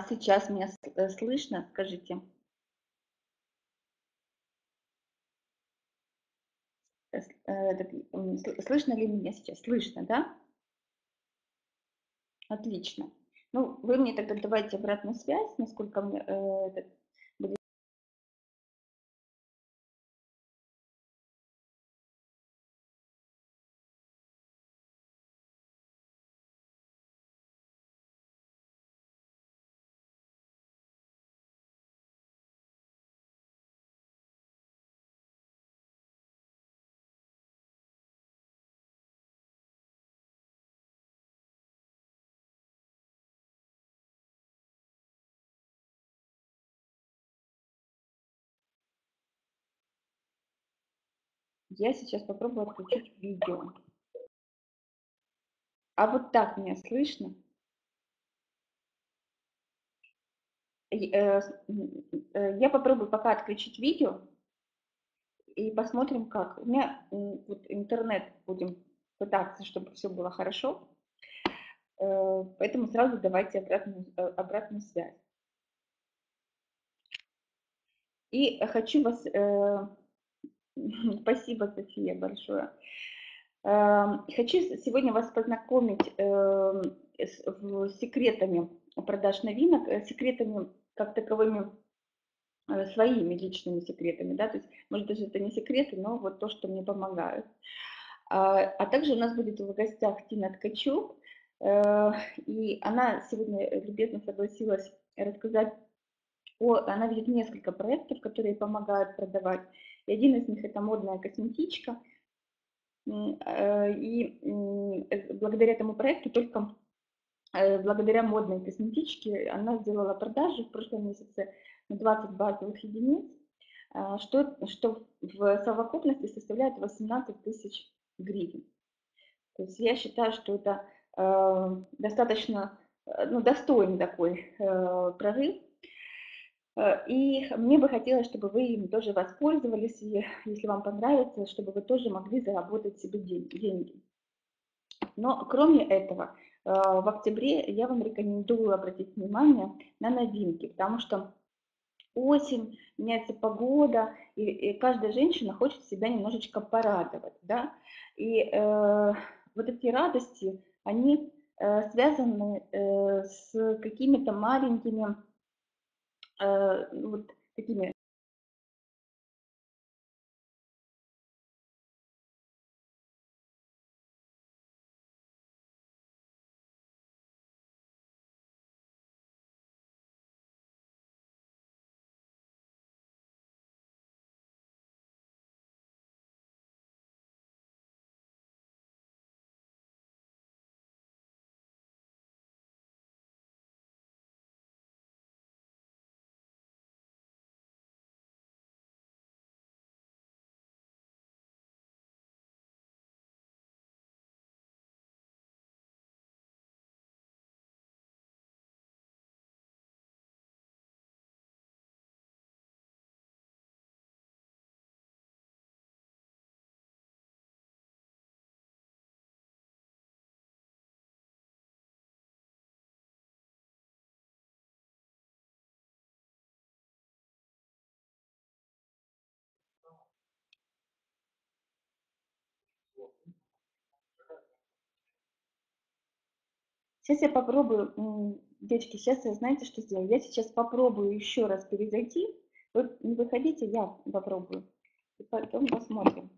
сейчас меня слышно? Скажите. Слышно ли меня сейчас? Слышно, да? Отлично. Ну, вы мне тогда давайте обратную связь, насколько мне будет. Я сейчас попробую отключить видео. А вот так меня слышно? Я попробую пока отключить видео и посмотрим, как. У меня вот интернет, будем пытаться, чтобы все было хорошо. Поэтому сразу давайте обратную связь. И хочу вас... Спасибо, София, большое. Хочу сегодня вас познакомить с секретами продаж новинок, секретами как таковыми, своими личными секретами, да, то есть, может, даже это не секреты, но вот то, что мне помогает. А также у нас будет в гостях Тина Ткачук, и она сегодня любезно согласилась рассказать она ведет несколько проектов, которые помогают продавать, и один из них это модная косметичка, и благодаря этому проекту, только благодаря модной косметичке, она сделала продажи в прошлом месяце на 20 базовых единиц, что в совокупности составляет 18 тысяч гривен. То есть я считаю, что это достаточно ну, достойный такой прорыв. И мне бы хотелось, чтобы вы им тоже воспользовались, и если вам понравится, чтобы вы тоже могли заработать себе деньги. Но кроме этого, в октябре я вам рекомендую обратить внимание на новинки, потому что осень, меняется погода, и каждая женщина хочет себя немножечко порадовать, да, и вот эти радости, они связаны с какими-то маленькими, вот такими. Сейчас я попробую, девочки, сейчас я, знаете, что сделаю? Я сейчас попробую еще раз перезайти. Вы не выходите, я попробую. И потом посмотрим.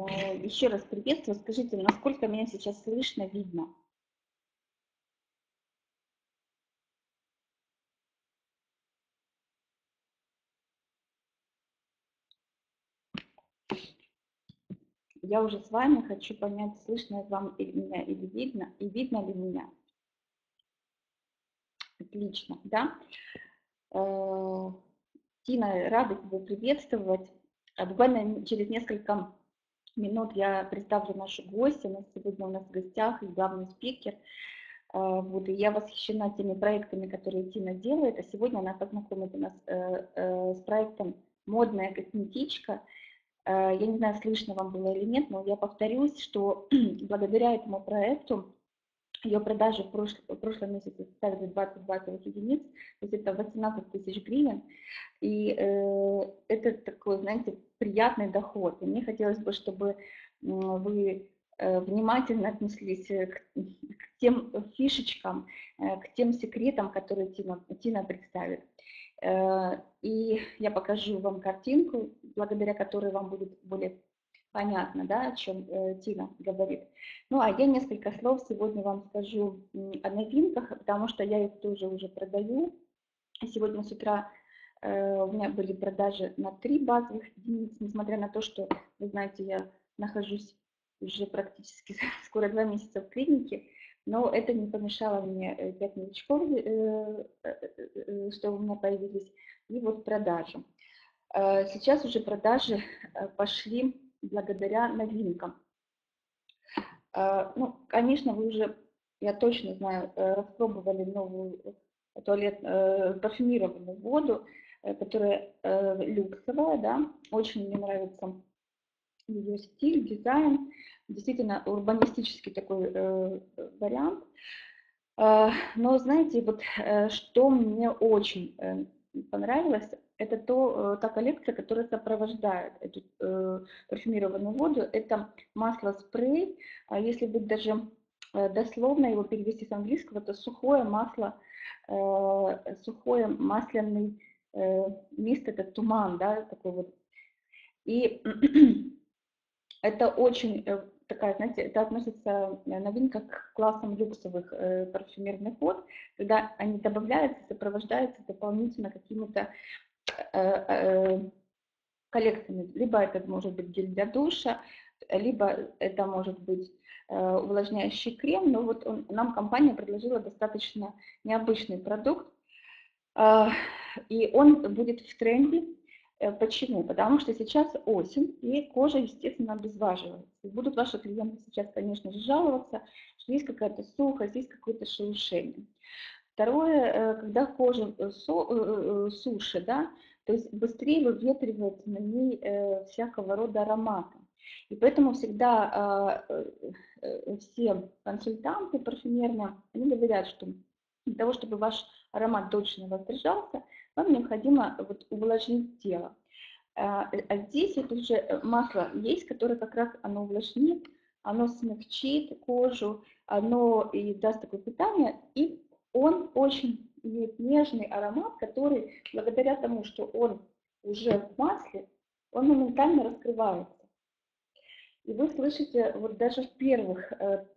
Еще раз приветствую. Скажите, насколько меня сейчас слышно, видно? Я уже с вами хочу понять, слышно вам меня или видно, и видно ли меня. Отлично, да? Тина, рада тебя приветствовать. Буквально через несколько минут я представлю нашу гостью. Сегодня у нас в гостях главный спикер. Вот, и я восхищена теми проектами, которые Тина делает. А сегодня она познакомит нас с проектом «Модная косметичка». Я не знаю, слышно вам было или нет, но я повторюсь, что благодаря этому проекту ее продажи в прошлом месяце составили 20 базовых единиц, то есть это 18 тысяч гривен. И это такой, знаете, приятный доход. И мне хотелось бы, чтобы вы внимательно отнеслись к тем фишечкам, к тем секретам, которые Тина представит. И я покажу вам картинку, благодаря которой вам будет более понятно, да, о чем Тина говорит. Ну, а я несколько слов сегодня вам скажу о новинках, потому что я их тоже уже продаю. Сегодня с утра у меня были продажи на 3 базовых единиц, несмотря на то, что, вы знаете, я нахожусь уже практически скоро 2 месяца в клинике, но это не помешало мне 5 новичков, что у меня появились, и вот продажи. Сейчас уже продажи пошли благодаря новинкам. Ну, конечно, вы уже, я точно знаю, распробовали новую парфюмированную воду, которая люксовая, да, очень мне нравится ее стиль, дизайн, действительно урбанистический такой вариант. Но знаете, вот что мне очень понравилось, это та коллекция, которая сопровождает эту парфюмированную воду. Это масло-спрей, а если быть даже дословно его перевести с английского, то сухое масло, сухой масляный мист, это туман, да, такой вот. И это очень такая, знаете, это относится новинка к классам люксовых парфюмерных вод, когда они добавляются, сопровождаются дополнительно какими-то коллекциями. Либо это может быть гель для душа, либо это может быть увлажняющий крем. Но вот нам компания предложила достаточно необычный продукт, и он будет в тренде. Почему? Потому что сейчас осень, и кожа, естественно, обезваживается. И будут ваши клиенты сейчас, конечно же, жаловаться, что есть какая-то сухость, есть какое-то шелушение. Второе, когда кожа суше, да, то есть быстрее выветривается на ней всякого рода ароматы. И поэтому всегда все консультанты парфюмерные, они говорят, что для того, чтобы ваш аромат дольше не воздержался, вам необходимо вот увлажнить тело. А здесь вот уже масло есть, которое как раз оно увлажнит, оно смягчит кожу, оно и даст такое питание, и он очень имеет нежный аромат, который благодаря тому, что он уже в масле, он моментально раскрывается. И вы слышите, вот даже в первых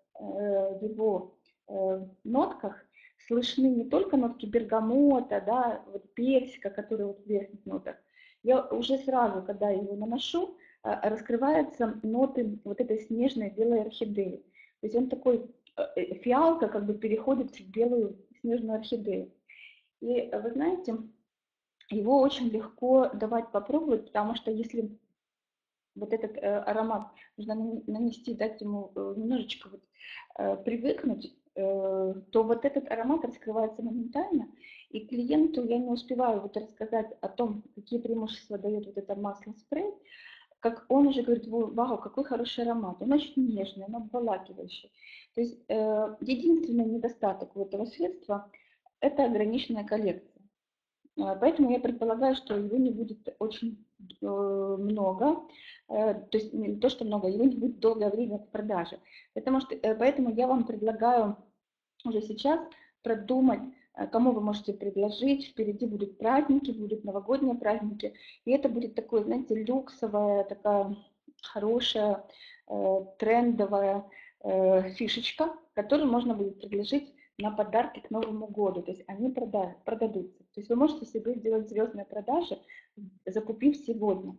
его нотках слышны не только нотки бергамота, да, вот персика, который вот в верхних нотах. Я уже сразу, когда его наношу, раскрываются ноты вот этой снежной белой орхидеи. То есть он такой, фиалка как бы переходит в белую снежную орхидею. И вы знаете, его очень легко давать попробовать, потому что если вот этот аромат нужно нанести, дать ему немножечко вот, привыкнуть, то вот этот аромат раскрывается моментально, и клиенту я не успеваю вот рассказать о том, какие преимущества дает вот это масло-спрей, как он уже говорит: вау, какой хороший аромат, он очень нежный, он обволакивающий. То есть единственный недостаток у этого средства – это ограниченная коллекция. Поэтому я предполагаю, что его не будет очень много, то есть не то, что много, его не будет долгое время в продаже. Поэтому я вам предлагаю уже сейчас продумать, кому вы можете предложить. Впереди будут праздники, будут новогодние праздники, и это будет такое, знаете, люксовая такая хорошая трендовая фишечка, которую можно будет предложить на подарки к Новому году. То есть они продадутся. То есть вы можете себе сделать звездные продажи, закупив сегодня.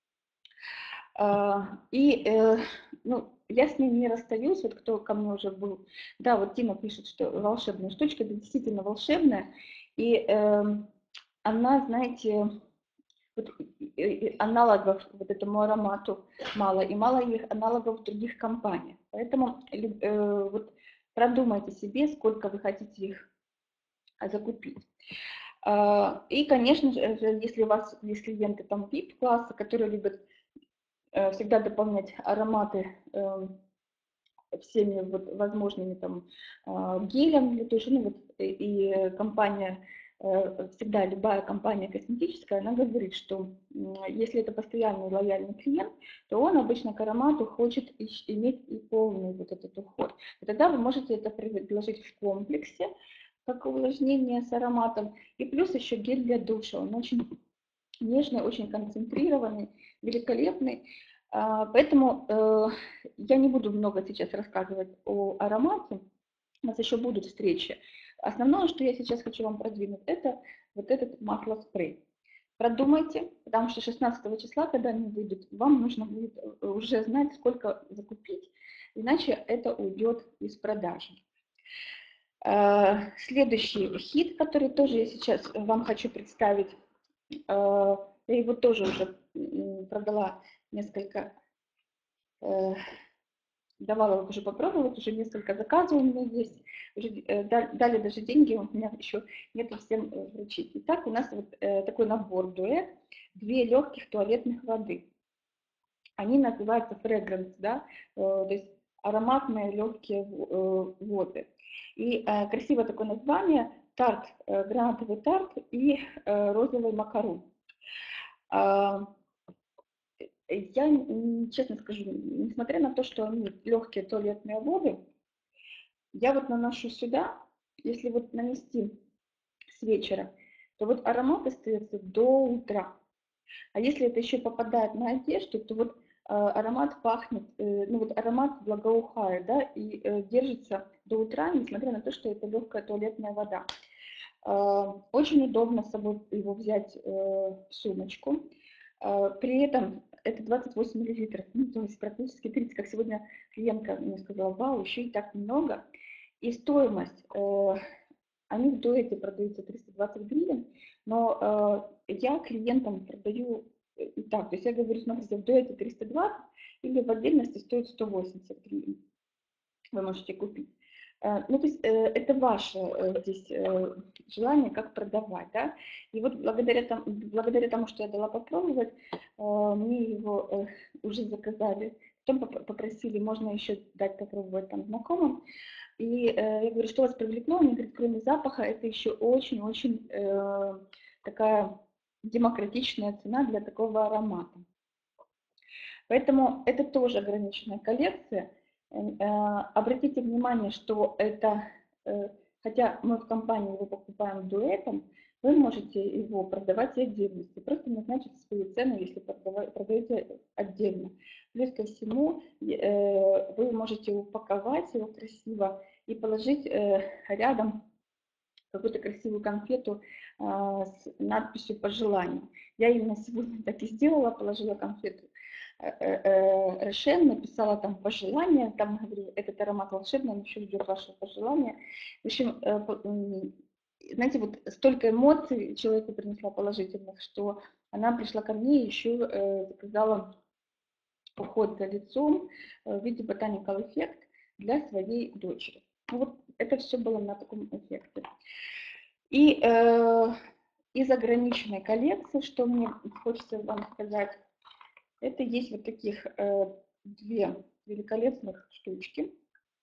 Ну, я с ней не расстаюсь, вот кто ко мне уже был. Да, вот Тина пишет, что волшебная штучка, это действительно волшебная. И она, знаете, вот, аналогов вот этому аромату мало, и мало их аналогов в других компаниях. Поэтому вот продумайте себе, сколько вы хотите их закупить. И, конечно же, если у вас есть клиенты там VIP-класса, которые любят всегда дополнять ароматы всеми вот возможными там гелем для души, ну вот и компания, всегда любая компания косметическая, она говорит, что если это постоянный лояльный клиент, то он обычно к аромату хочет иметь и полный вот этот уход. И тогда вы можете это предложить в комплексе, как увлажнение с ароматом, и плюс еще гель для душа, он очень нежный, очень концентрированный, великолепный. Поэтому я не буду много сейчас рассказывать о аромате, у нас еще будут встречи. Основное, что я сейчас хочу вам продвинуть, это вот этот масло-спрей. Продумайте, потому что 16 числа, когда они выйдут, вам нужно будет уже знать, сколько закупить, иначе это уйдет из продажи. Следующий хит, который тоже я сейчас вам хочу представить, я его тоже уже продала несколько, давала уже попробовать, уже несколько заказов у меня есть, уже дали даже деньги, у меня еще нету всем вручить. Итак, у нас вот такой набор дуэт, 2 легких туалетных воды. Они называются fragrance, да, то есть ароматные легкие воды. И красивое такое название, тарт, гранатовый тарт и розовый макарон. Я честно скажу, несмотря на то, что они легкие туалетные воды, я вот наношу сюда, если вот нанести с вечера, то вот аромат остается до утра. А если это еще попадает на одежду, то вот аромат пахнет, ну вот аромат благоухает, да, и держится до утра, несмотря на то, что это легкая туалетная вода. Очень удобно с собой его взять в сумочку. При этом это 28 мл, ну, то есть практически 30, как сегодня клиентка мне сказала, вау, еще и так много. И стоимость, они в дуэте продаются 320 гривен, но я клиентам продаю и так, то есть я говорю, смотрите, в дуэте 320 или в отдельности стоит 180 гривен, вы можете купить. Ну, то есть это ваше здесь желание, как продавать, да. И вот благодаря тому, что я дала попробовать, мне его уже заказали. Потом попросили, можно еще дать попробовать там знакомым. И я говорю, что вас привлекло? Они говорят, кроме запаха, это еще очень-очень такая демократичная цена для такого аромата. Поэтому это тоже ограниченная коллекция. Обратите внимание, что это, хотя мы в компании его покупаем дуэтом, вы можете его продавать и отдельности. Просто назначите свою цену, если продаете отдельно. Плюс ко всему, вы можете упаковать его красиво и положить рядом какую-то красивую конфету с надписью «Пожелание». Я именно сегодня так и сделала, положила конфету Рошен, написала там пожелание, там говорю, этот аромат волшебный, он еще ждет вашего пожелания. В общем, знаете, вот столько эмоций человеку принесла положительных, что она пришла ко мне и еще заказала уход за лицом в виде Botanical Effect для своей дочери. Ну, вот это все было на таком эффекте. И из ограниченной коллекции, что мне хочется вам сказать, это есть вот таких 2 великолепных штучки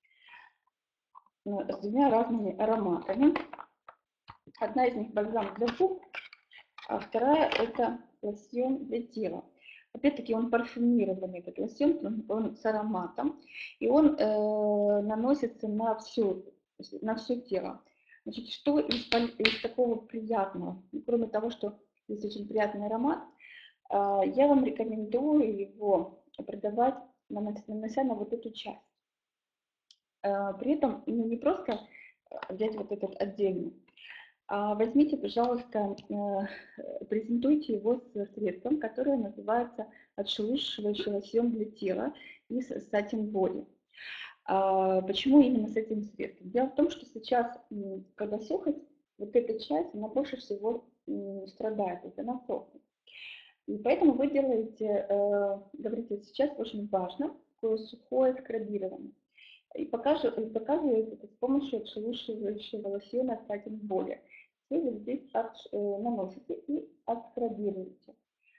с 2 разными ароматами. Одна из них бальзам для губ, а вторая это лосьон для тела. Опять-таки он парфюмированный, этот лосьон, он с ароматом, и он наносится на все тело. Значит, что из такого приятного? Кроме того, что есть очень приятный аромат, я вам рекомендую его продавать, нанося на вот эту часть. При этом не просто взять вот этот отдельно, а возьмите, пожалуйста, презентуйте его с средством, которое называется отшелушивающий лосьон для тела из Satin Body. Почему именно с этим средством? Дело в том, что сейчас, когда сухость, вот эта часть, она больше всего страдает, то есть она сохнет. И поэтому вы делаете, говорите, сейчас очень важно такое сухое скрабирование. И показываете это с помощью отшелушивающего лосьона Satin Body. Вы вот здесь наносите и отскрабируете.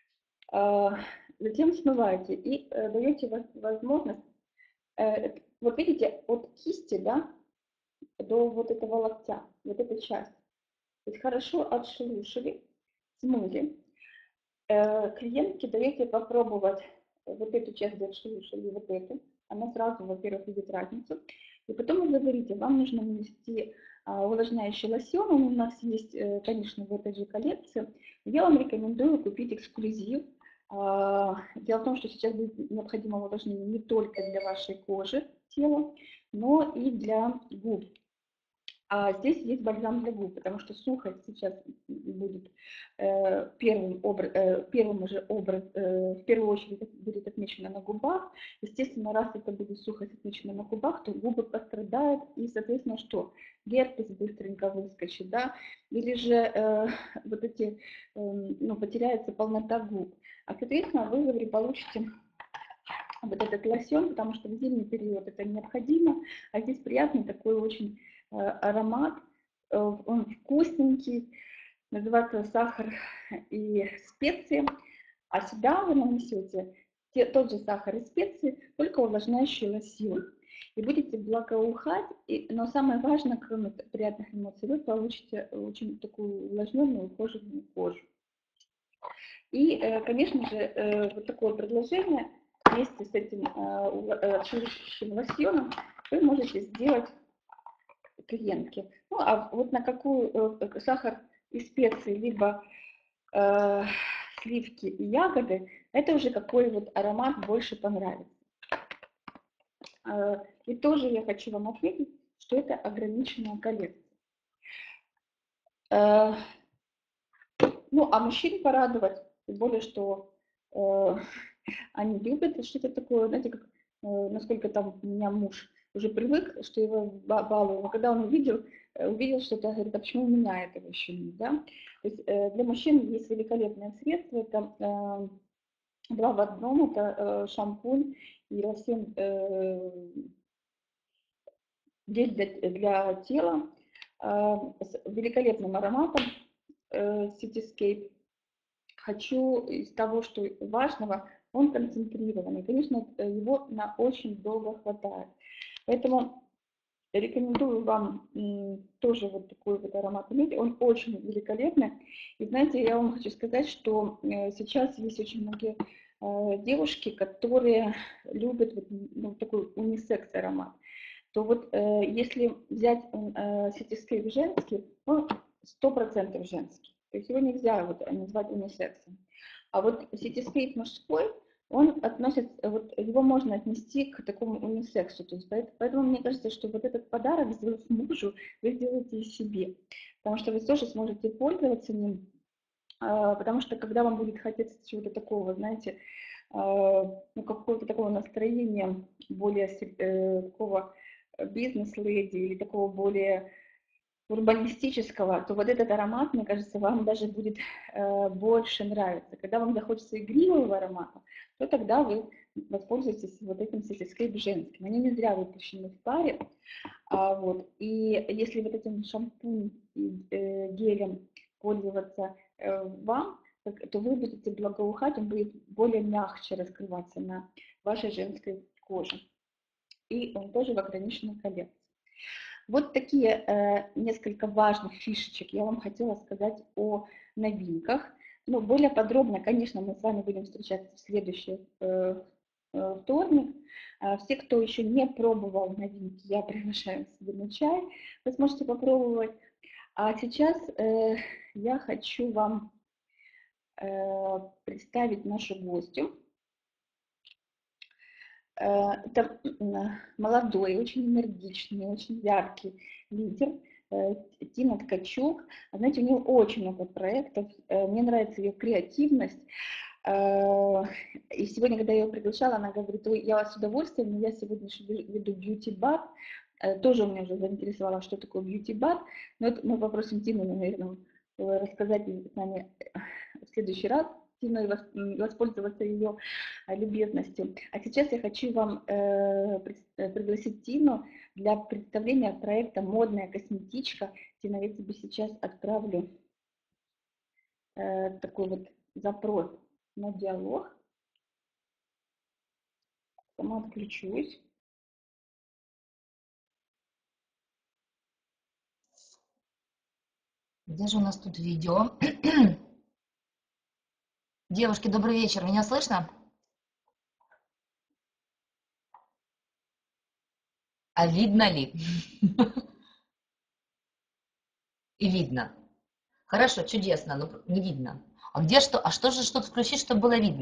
Затем смываете и даете возможность, вот видите, от кисти, да, до вот этого локтя, вот эта часть. То есть хорошо отшелушили, смыли. Клиентке даете попробовать вот эту часть, где отшелушили, вот эту. Она сразу, во-первых, видит разницу. И потом вы говорите, вам нужно нанести увлажняющий лосьон. Он у нас есть, конечно, в этой же коллекции. Я вам рекомендую купить эксклюзив. Дело в том, что сейчас будет необходимо увлажнение не только для вашей кожи, тела, но и для губ. А здесь есть бальзам для губ, потому что сухость сейчас будет в первую очередь будет отмечена на губах. Естественно, раз это будет сухость отмечена на губах, то губы пострадают, и, соответственно, что? Герпес быстренько выскочит, да, или же вот эти, потеряется полнота губ. А, соответственно, вы получите вот этот лосьон, потому что в зимний период это необходимо, а здесь приятный такой очень аромат, он вкусненький, называется сахар и специи, а сюда вы нанесете тот же сахар и специи, только увлажняющий лосьон. И будете благоухать, но самое важное, кроме приятных эмоций, вы получите очень такую увлажненную, ухоженную кожу. И, конечно же, вот такое предложение вместе с этим отшелушивающим лосьоном вы можете сделать клиентке. Ну, а вот на какую сахар и специи, либо сливки и ягоды, это уже какой вот аромат больше понравится. И тоже я хочу вам отметить, что это ограниченная коллекция. Ну, а мужчин порадовать, тем более, что они любят что-то такое, знаете, как, насколько там у меня муж уже привык, что его балуют, но когда он увидел что-то, говорит, а почему у меня этого еще нет, да? То есть для мужчин есть великолепное средство, это 2 в 1, это шампунь и лосьон гель для тела с великолепным ароматом Cityscape. Хочу из того, что важного, он концентрированный. Конечно, его на очень долго хватает. Поэтому рекомендую вам тоже вот такой вот аромат иметь. Он очень великолепный. И знаете, я вам хочу сказать, что сейчас есть очень многие девушки, которые любят вот такой унисекс аромат. То вот если взять Cityscape женский, он 100% женский. То есть его нельзя вот назвать унисексом. А вот Cityscape мужской, он относится, вот его можно отнести к такому унисексу. То есть поэтому мне кажется, что вот этот подарок, сделав мужу, вы сделаете и себе. Потому что вы тоже сможете пользоваться ним. Потому что когда вам будет хотеться чего-то такого, знаете, ну, какого-то такого настроения, более такого бизнес-леди или такого более урбанистического, то вот этот аромат, мне кажется, вам даже будет больше нравиться. Когда вам захочется игривого аромата, то тогда вы воспользуетесь вот этим Cityscape женским. Они не зря выпущены в паре. Вот. И если вот этим шампунем и гелем пользоваться вам, то вы будете благоухать, он будет более мягче раскрываться на вашей женской коже. И он тоже в ограниченной коллекции. Вот такие несколько важных фишечек я вам хотела сказать о новинках. Ну, более подробно, конечно, мы с вами будем встречаться в следующий вторник. Все, кто еще не пробовал новинки, я приглашаю себе на чай. Вы сможете попробовать. А сейчас я хочу вам представить нашу гостью. Это молодой, очень энергичный, очень яркий лидер Тина Ткачук. Знаете, у нее очень много проектов. Мне нравится ее креативность. И сегодня, когда я ее приглашала, она говорит: ой, я вас с удовольствием, но я сегодня веду бьюти-бар. Тоже меня уже заинтересовало, что такое бьюти-бар. Но это мы попросим Тину, наверное, рассказать с нами в следующий раз, Тину, и воспользоваться ее любезностью. А сейчас я хочу вам пригласить Тину для представления проекта «Модная косметичка». Тина, я тебе сейчас отправлю такой вот запрос на диалог. Сама отключусь. Где же у нас тут видео? Девушки, добрый вечер. Меня слышно? А видно ли? И видно. Хорошо, чудесно, но не видно. А где что? А что же что-то включить, чтобы было видно?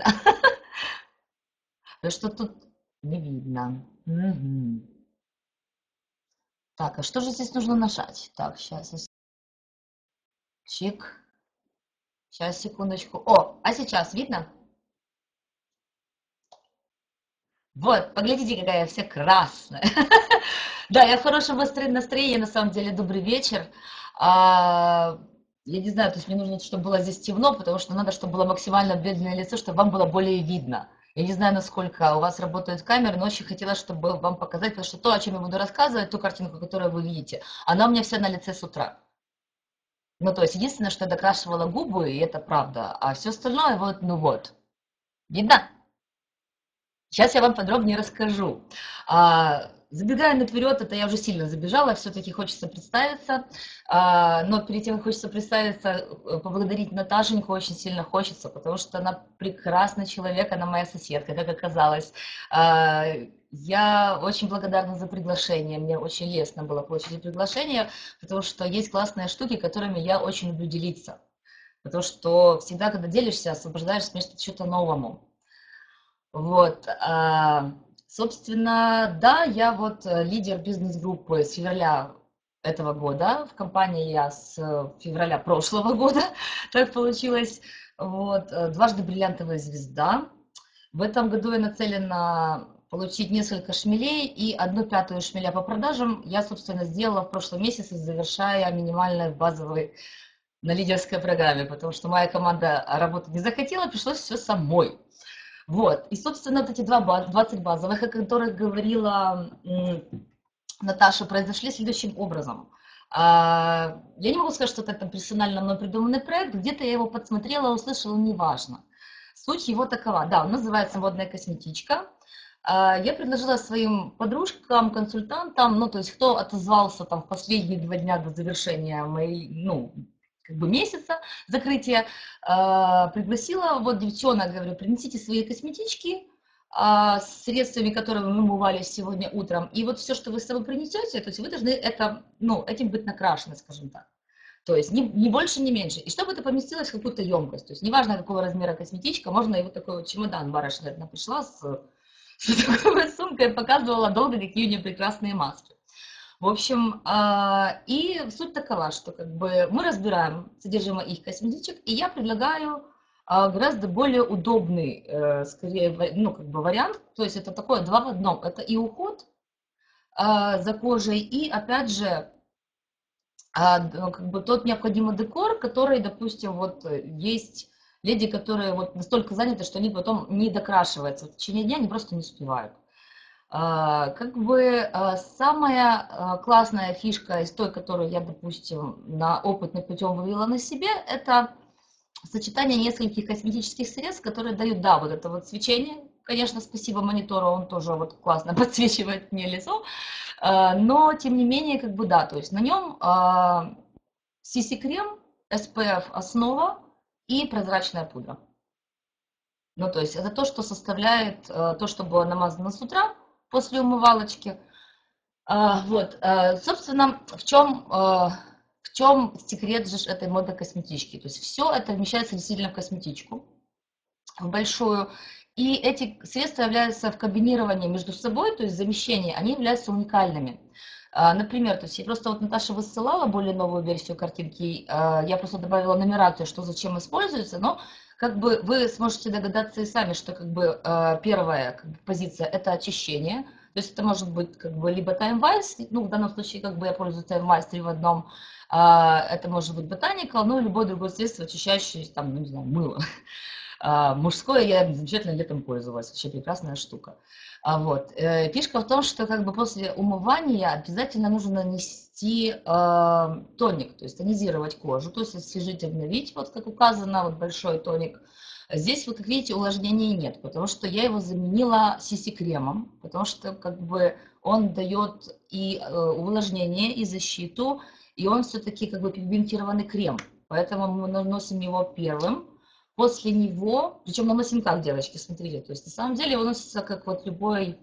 Да что тут не видно. Мгм. Так, а что же здесь нужно нажать? Так, сейчас. Чик. Сейчас, секундочку. О, а сейчас видно? Вот, поглядите, какая я вся красная. Да, я в хорошем настроении, на самом деле. Добрый вечер. Я не знаю, то есть мне нужно, чтобы было здесь темно, потому что надо, чтобы было максимально бледное лицо, чтобы вам было более видно. Я не знаю, насколько у вас работают камеры, но очень хотела, чтобы вам показать, потому что то, о чем я буду рассказывать, ту картинку, которую вы видите, она у меня вся на лице с утра. Ну, то есть единственное, что я докрашивала губы, и это правда, а все остальное вот, ну вот. Видно? Сейчас я вам подробнее расскажу. Забегая наперед, это я уже сильно забежала, все-таки хочется представиться, но перед тем, как хочется представиться, поблагодарить Наташеньку очень сильно хочется, потому что она прекрасный человек, она моя соседка, как оказалось. Я очень благодарна за приглашение, мне очень лестно было получить приглашение, потому что есть классные штуки, которыми я очень люблю делиться, потому что всегда, когда делишься, освобождаешь место чего-то новому. Вот, собственно, да, я вот лидер бизнес-группы с февраля этого года. В компании я с февраля прошлого года, так получилось. Вот, дважды бриллиантовая звезда. В этом году я нацелена получить несколько шмелей, и 1/5 шмеля по продажам я, собственно, сделала в прошлом месяце, завершая минимальной базовой на лидерской программе, потому что моя команда работать не захотела, пришлось все самой. Вот, и, собственно, вот эти 20 базовых, о которых говорила Наташа, произошли следующим образом. Я не могу сказать, что это персонально мной придуманный проект, где-то я его подсмотрела, услышала, неважно. Суть его такова, да, он называется «Модная косметичка». Я предложила своим подружкам, консультантам, ну, то есть кто отозвался там в последние 2 дня до завершения моей, ну, как бы месяца закрытия, пригласила, вот, девчонок, говорю, принесите свои косметички, с средствами, которыми мы умывались сегодня утром, и вот все, что вы с собой принесете, то есть вы должны это, ну, этим быть накрашены, скажем так. То есть ни больше, ни меньше. И чтобы это поместилось в какую-то емкость. То есть неважно, какого размера косметичка, можно и вот такой вот чемодан. Барышня одна пришла с такой вот сумкой, показывала долго, какие у нее прекрасные маски. В общем, и суть такова, что как бы мы разбираем содержимое их косметичек, и я предлагаю гораздо более удобный, скорее, ну, как бы вариант. То есть это такое 2 в 1. Это и уход за кожей, и, опять же, ну, как бы тот необходимый декор, который, допустим, вот есть леди, которые вот настолько заняты, что они потом не докрашиваются. В течение дня они просто не успевают. Как бы самая классная фишка из той, которую я, допустим, на опытным путем вывела на себе, это сочетание нескольких косметических средств, которые дают, да, вот это вот свечение. Конечно, спасибо монитору, он тоже вот классно подсвечивает мне лицо, но тем не менее, как бы да, то есть на нем CC-крем, SPF основа и прозрачная пудра. Ну, то есть это то, что составляет то, что было намазано с утра после умывалочки. Вот, собственно, в чем секрет же этой модной косметички? То есть все это вмещается действительно в косметичку. в большую. И эти средства являются в комбинировании между собой, то есть замещение, они являются уникальными. Например, то есть я просто вот Наташа высылала более новую версию картинки, я просто добавила нумерацию, что зачем используется, но как бы вы сможете догадаться и сами, что как бы первая как бы, позиция это очищение, то есть это может быть как бы либо TimeWise, ну в данном случае как бы я пользуюсь TimeWise 3 в одном, это может быть Botanical, ну любое другое средство очищающее, там, ну, не знаю, мыло. Мужское я замечательно летом пользовалась, вообще прекрасная штука. Вот. Фишка в том, что как бы после умывания обязательно нужно нанести тоник, то есть тонизировать кожу, то есть освежить, обновить, вот как указано, вот большой тоник. Здесь, вот как видите, увлажнения нет, потому что я его заменила CC-кремом, потому что как бы он дает и увлажнение, и защиту, и он все-таки как бы пигментированный крем, поэтому мы наносим его первым. После него, причем наносим как, девочки, смотрите, то есть на самом деле его наносится как вот любой,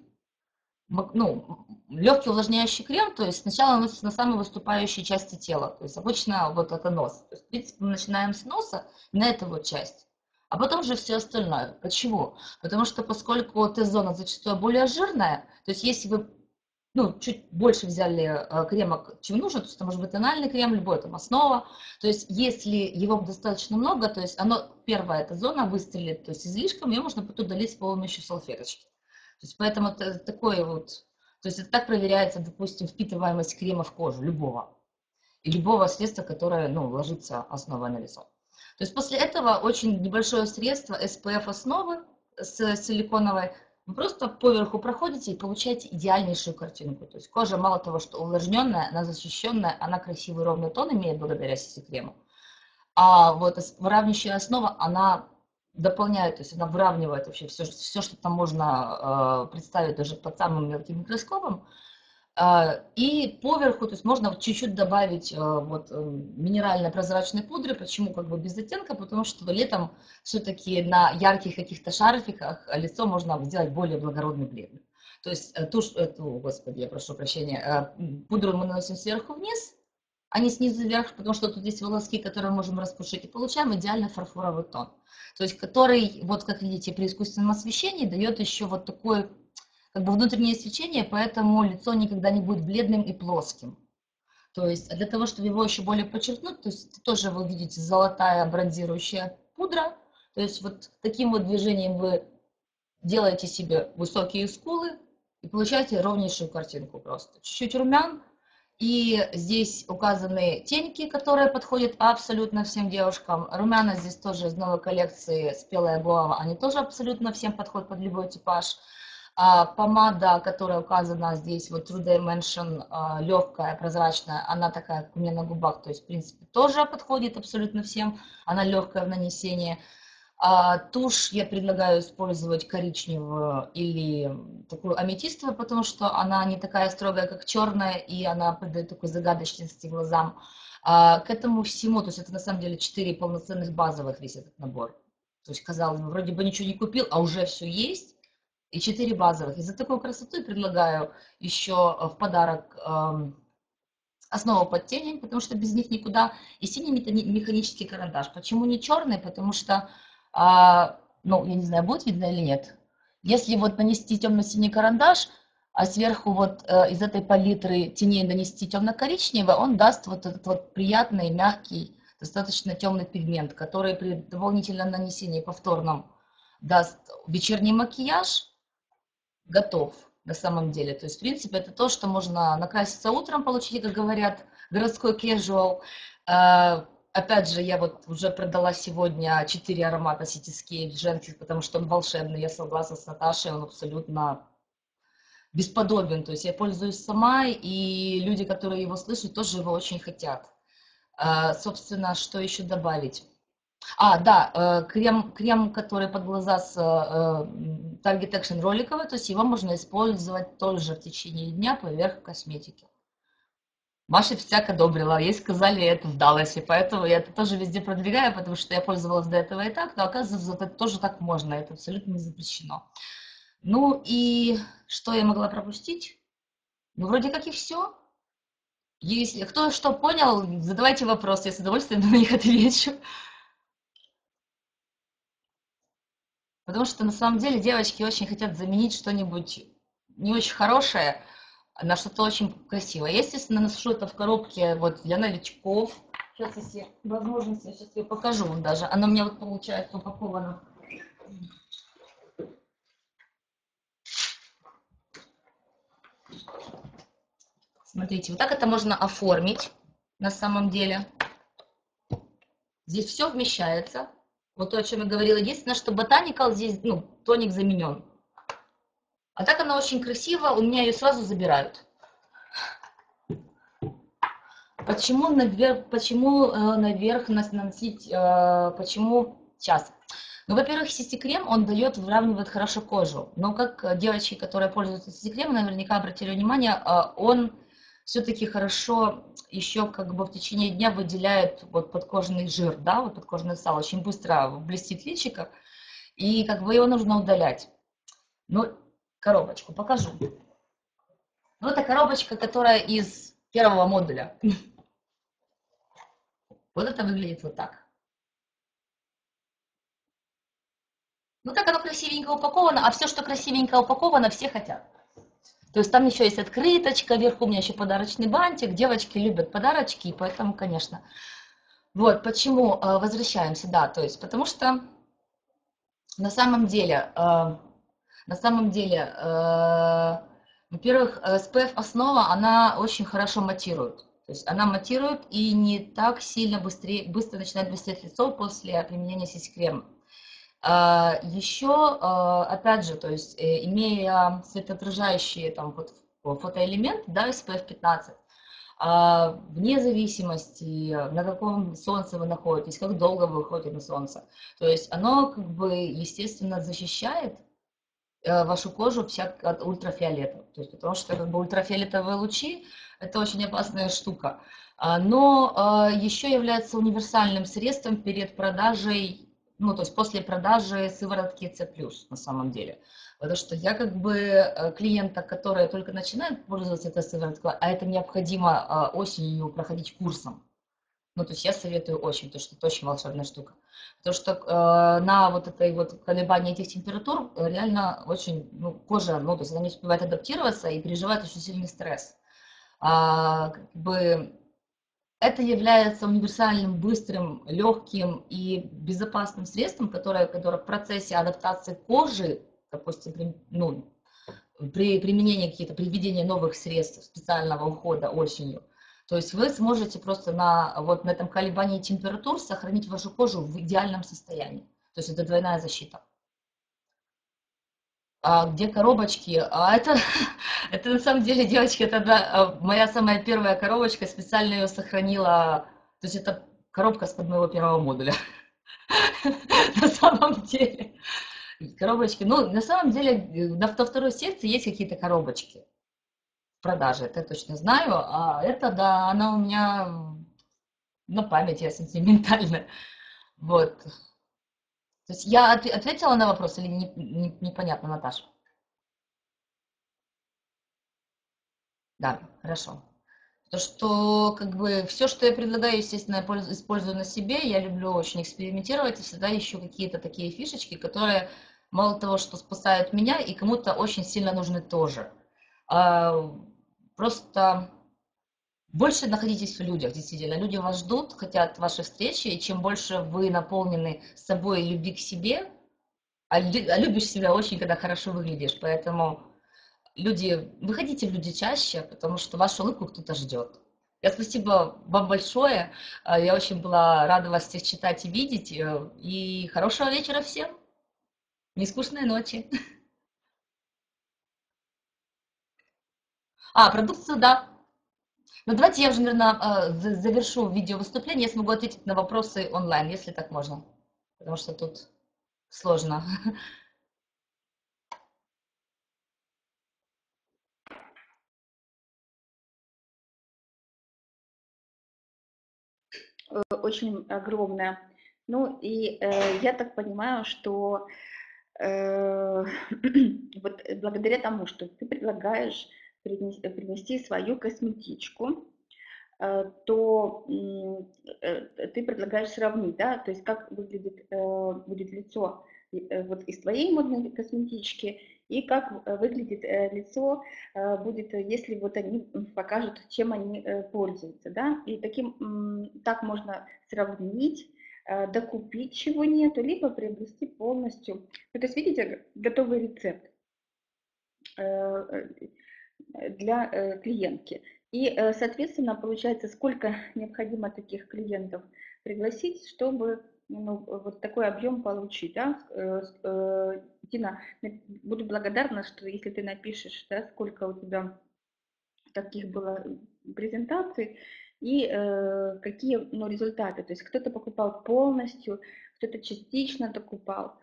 ну, легкий увлажняющий крем, то есть сначала наносится на самые выступающие части тела, то есть обычно вот это нос. То есть, в принципе, мы начинаем с носа, на эту вот часть, а потом же все остальное. Почему? Потому что поскольку Т-зона зачастую более жирная, то есть если вы ну, чуть больше взяли крема, чем нужно, то есть это может быть тональный крем, любой там основа. То есть если его достаточно много, то есть оно, первая эта зона выстрелит, то есть излишком, ее можно потом удалить с помощью салфеточки. То есть поэтому это такое вот, то есть это так проверяется, допустим, впитываемость крема в кожу, любого. И любого средства, которое, ну, ложится основой на лицо. То есть после этого очень небольшое средство SPF основы с силиконовой, вы просто поверху проходите и получаете идеальнейшую картинку. То есть кожа мало того, что увлажненная, она защищенная, она красивый ровный тон имеет благодаря CC-крему. А вот выравнивающая основа, она дополняет, то есть она выравнивает вообще все что там можно представить даже под самым мелким микроскопом. И поверху, то есть можно вот чуть-чуть добавить вот минеральной прозрачной пудры. Почему как бы без оттенка? Потому что летом все-таки на ярких каких-то шарфиках лицо можно сделать более благородным бледным. То есть тушь, эту, господи, я прошу прощения, пудру мы наносим сверху вниз, а не снизу вверх, потому что тут есть волоски, которые мы можем распушить, и получаем идеально фарфоровый тон. То есть который, вот как видите, при искусственном освещении дает еще вот такой как бы внутреннее свечение, поэтому лицо никогда не будет бледным и плоским. То есть для того, чтобы его еще более подчеркнуть, то есть тоже вы видите золотая бронзирующая пудра, то есть вот таким вот движением вы делаете себе высокие скулы и получаете ровнейшую картинку просто. Чуть-чуть румян, и здесь указаны теньки, которые подходят абсолютно всем девушкам. Румяна здесь тоже из новой коллекции «Спелая гуава», они тоже абсолютно всем подходят под любой типаж. Помада, которая указана здесь, вот True Dimension, легкая, прозрачная, она такая, как у меня на губах, то есть, в принципе, тоже подходит абсолютно всем, она легкая в нанесении. Тушь я предлагаю использовать коричневую или такую аметистовую, потому что она не такая строгая, как черная, и она придает такой загадочности глазам. К этому всему, то есть это на самом деле 4 полноценных базовых весь этот набор. То есть, казалось бы, вроде бы ничего не купил, а уже все есть и 4 базовых. И за такую красоту я предлагаю еще в подарок основу под тень, потому что без них никуда, и синий механический карандаш. Почему не черный? Потому что, ну, я не знаю, будет видно или нет. Если вот нанести темно-синий карандаш, а сверху вот из этой палитры теней нанести темно-коричневый, он даст вот этот вот приятный, мягкий, достаточно темный пигмент, который при дополнительном нанесении повторном даст вечерний макияж, готов на самом деле. То есть, в принципе, это то, что можно накраситься утром, получить, как говорят, городской casual. Опять же, я вот уже продала сегодня 4 аромата Cityscape женских, потому что он волшебный, я согласна с Наташей, он абсолютно бесподобен. То есть я пользуюсь сама, и люди, которые его слышат, тоже его очень хотят. Собственно, что еще добавить? Да, крем, который под глаза с Target Action роликовый, то есть его можно использовать тоже в течение дня поверх косметики. Маша всяко одобрила, ей сказали это в Далласе, поэтому я это тоже везде продвигаю, потому что я пользовалась до этого и так, но оказывается, это тоже так можно, это абсолютно не запрещено. Ну и что я могла пропустить? Ну, вроде как и все. Если кто что понял, задавайте вопросы, я с удовольствием на них отвечу. Потому что на самом деле девочки очень хотят заменить что-нибудь не очень хорошее на что-то очень красивое. Я, естественно, ношу это в коробке вот для новичков. Сейчас, если возможность, я сейчас ее покажу вам даже. Она у меня вот получается упакована. Смотрите, вот так это можно оформить на самом деле. Здесь все вмещается. Вот то, о чем я говорила. Единственное, что ботаникал здесь, ну, тоник заменен. А так она очень красиво, у меня ее сразу забирают. Почему наверх наносить, почему сейчас? Ну, во-первых, CC-крем, он дает, выравнивает хорошо кожу. Но как девочки, которые пользуются CC-кремом, наверняка обратили внимание, он все-таки хорошо еще как бы в течение дня выделяет вот подкожный жир, да, вот подкожный сало. Очень быстро блестит личико, и как бы его нужно удалять. Ну, коробочку покажу. Ну, это коробочка, которая из первого модуля. Вот это выглядит вот так. Ну, так оно красивенько упаковано, а все, что красивенько упаковано, все хотят. То есть там еще есть открыточка, вверху у меня еще подарочный бантик. Девочки любят подарочки, и поэтому, конечно. Вот, почему возвращаемся, да, то есть, потому что на самом деле, во-первых, SPF-основа, она очень хорошо матирует. То есть она матирует и не так сильно быстро начинает блестеть лицо после применения CC-крема. Еще, опять же, то есть, имея светоотражающие там вот фотоэлемент, да, SPF 15, вне зависимости, на каком солнце вы находитесь, как долго вы выходите на солнце, то есть оно как бы, естественно, защищает вашу кожу от ультрафиолета. То есть, потому что как бы ультрафиолетовые лучи – это очень опасная штука. Но еще является универсальным средством перед продажей, ну, то есть после продажи сыворотки С+, на самом деле. Потому что я как бы клиента, которые только начинают пользоваться этой сывороткой, а это необходимо осенью проходить курсом. Ну, то есть я советую очень, потому что это очень волшебная штука. Потому что на вот этой вот колебании этих температур реально очень, ну, кожа, ну, то есть она не успевает адаптироваться и переживает очень сильный стресс. Как бы это является универсальным, быстрым, легким и безопасным средством, которое в процессе адаптации кожи, допустим, ну, при применении каких-то, при введении новых средств специального ухода осенью, то есть вы сможете просто вот на этом колебании температур сохранить вашу кожу в идеальном состоянии. То есть это двойная защита. А где коробочки? Это на самом деле, девочки, это моя самая первая коробочка, специально ее сохранила. То есть это коробка с-под моего первого модуля. На самом деле. Коробочки. Ну, на самом деле, до второй секции есть какие-то коробочки в продаже, это я точно знаю. А это, да, она у меня на памяти сентиментальная. Вот. То есть я ответила на вопрос или непонятно, Наташа? Да, хорошо. То, что как бы все, что я предлагаю, естественно, я использую на себе. Я люблю очень экспериментировать и всегда ищу какие-то такие фишечки, которые мало того, что спасают меня, и кому-то очень сильно нужны тоже. А, Просто больше находитесь в людях, действительно. Люди вас ждут, хотят вашей встречи, и чем больше вы наполнены собой и любви к себе, а любишь себя очень, когда хорошо выглядишь, поэтому выходите в люди чаще, потому что вашу улыбку кто-то ждет. Спасибо вам большое. Я очень была рада вас всех читать и видеть. И хорошего вечера всем. Нескучной ночи. Продукцию, да. Ну, давайте я уже, наверное, завершу видео-выступление. Я смогу ответить на вопросы онлайн, если так можно. Потому что тут сложно. Очень огромная. Ну и я так понимаю, что вот благодаря тому, что ты предлагаешь принести свою косметичку, то ты предлагаешь сравнить, да, то есть как выглядит, будет лицо вот из твоей модной косметички, и как выглядит лицо будет, если вот они покажут, чем они пользуются, да, и так можно сравнить, докупить чего нету, либо приобрести полностью. Ну, то есть, видите, готовый рецепт для клиентки. И, соответственно, получается, сколько необходимо таких клиентов пригласить, чтобы вот такой объем получить. Да? Дина, буду благодарна, что если ты напишешь, да, сколько у тебя таких было презентаций и какие результаты. То есть кто-то покупал полностью, кто-то частично докупал.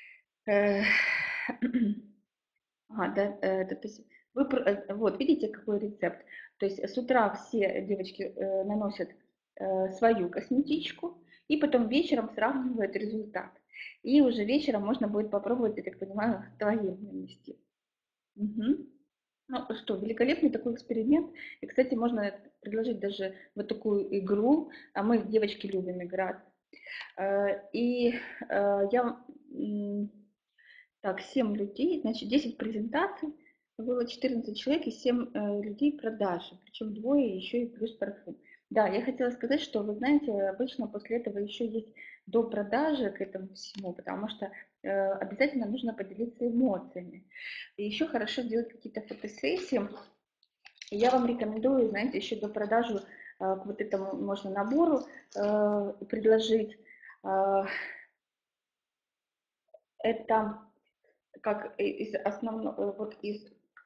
Ага, да, то есть вот видите, какой рецепт. То есть с утра все девочки наносят свою косметичку и потом вечером сравнивают результат. И уже вечером можно будет попробовать, я так понимаю, твои нанести. Угу. Ну что, великолепный такой эксперимент. И, кстати, можно предложить даже вот такую игру, а мы, девочки, любим играть. И я... Так, 7 людей, значит, 10 презентаций, было 14 человек и 7 людей продажи, причем двое еще и плюс парфюм. Да, я хотела сказать, что, вы знаете, обычно после этого еще есть до продажи к этому всему, потому что обязательно нужно поделиться эмоциями. И еще хорошо делать какие-то фотосессии. И я вам рекомендую, знаете, еще до продажи к вот этому можно набору предложить. Это как из основного, вот из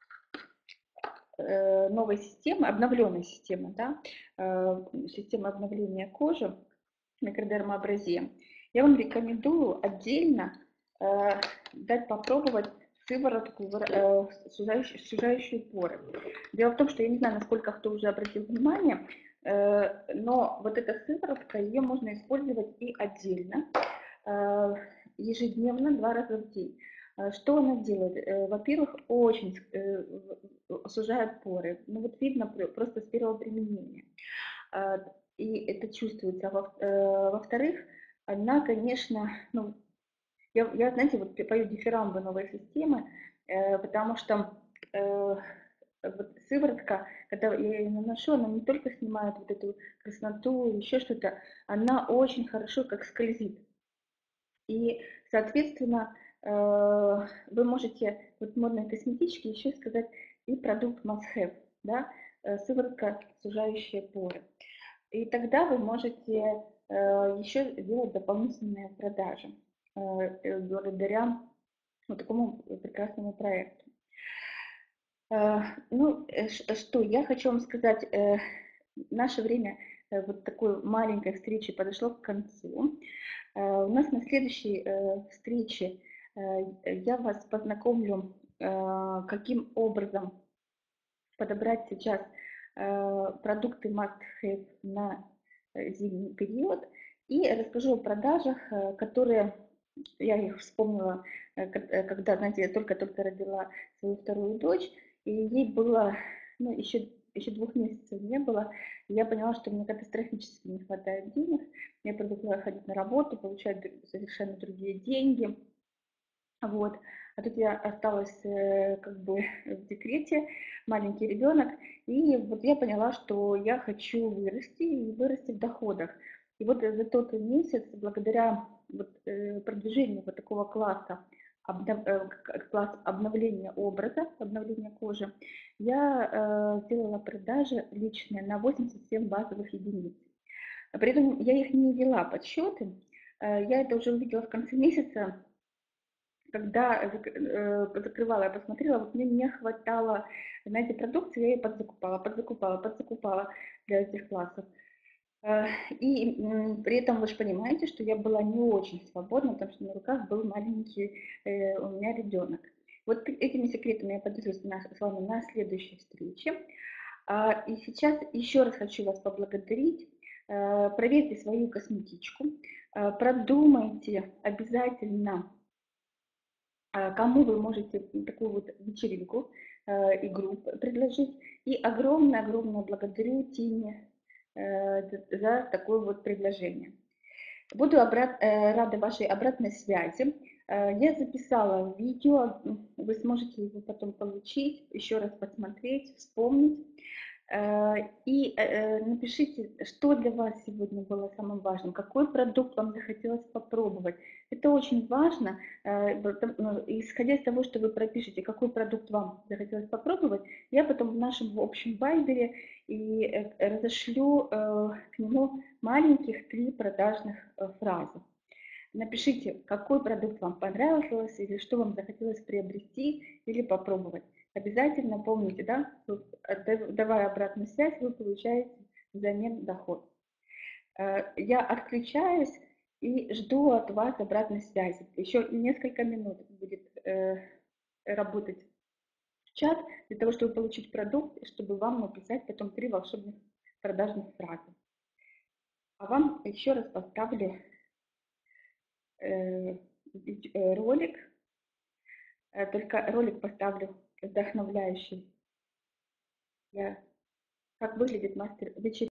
новой системы, обновленной системы, да, системы обновления кожи, микродермоабразия, я вам рекомендую отдельно дать попробовать сыворотку, сужающие поры. Дело в том, что я не знаю, насколько кто уже обратил внимание, но вот эта сыворотка, ее можно использовать и отдельно, ежедневно, 2 раза в день. Что она делает? Во-первых, очень сужает поры. Ну вот видно просто с первого применения. И это чувствуется. Во-вторых, она, конечно, ну, я, знаете, вот пою дифирамбы новой системы, потому что вот сыворотка, когда я ее наношу, она не только снимает вот эту красноту, еще что-то, она очень хорошо как скользит. И, соответственно, вы можете вот модной косметичке еще сказать и продукт must have, да, сыворотка, сужающая поры. И тогда вы можете еще делать дополнительные продажи благодаря вот такому прекрасному проекту. Ну, что, я хочу вам сказать, наше время вот такой маленькой встречи подошло к концу. У нас на следующей встрече я вас познакомлю, каким образом подобрать сейчас продукты must have на зимний период. И расскажу о продажах, которые, я их вспомнила, когда, знаете, я только-только родила свою вторую дочь, и ей было, ну, еще 2 месяцев не было, и я поняла, что мне катастрофически не хватает денег. Я привыкла ходить на работу, получать совершенно другие деньги. Вот. А тут я осталась как бы в декрете, маленький ребенок, и вот я поняла, что я хочу вырасти и вырасти в доходах. И вот за тот месяц, благодаря вот, продвижению вот такого класса, класс обновления образа, обновления кожи, я сделала продажи личные на 87 базовых единиц. При этом я их не вела подсчеты, я это уже увидела в конце месяца, когда закрывала, я посмотрела, вот мне не хватало, знаете, продукции, я ее подзакупала для этих классов. И при этом вы же понимаете, что я была не очень свободна, потому что на руках был маленький у меня ребенок. Вот этими секретами я поделюсь с вами на следующей встрече. И сейчас еще раз хочу вас поблагодарить. Проверьте свою косметичку, продумайте обязательно, кому вы можете такую вот вечеринку, игру предложить. И огромное-огромное благодарю Тине за такое вот предложение. Буду рада вашей обратной связи. Я записала видео, вы сможете его потом получить, еще раз посмотреть, вспомнить. И напишите, что для вас сегодня было самым важным, какой продукт вам захотелось попробовать. Это очень важно, исходя из того, что вы пропишете, какой продукт вам захотелось попробовать, я потом в нашем общем вайбере и разошлю к нему маленьких 3 продажных фразы. Напишите, какой продукт вам понравился или что вам захотелось приобрести или попробовать. Обязательно помните, да, давая обратную связь, вы получаете взамен доход. Я отключаюсь и жду от вас обратной связи. Еще несколько минут будет работать чат для того, чтобы получить продукт, и чтобы вам написать потом 3 волшебных продажных фразы. А вам еще раз поставлю ролик, только ролик поставлю вдохновляющий, как выглядит мастер вечеринки.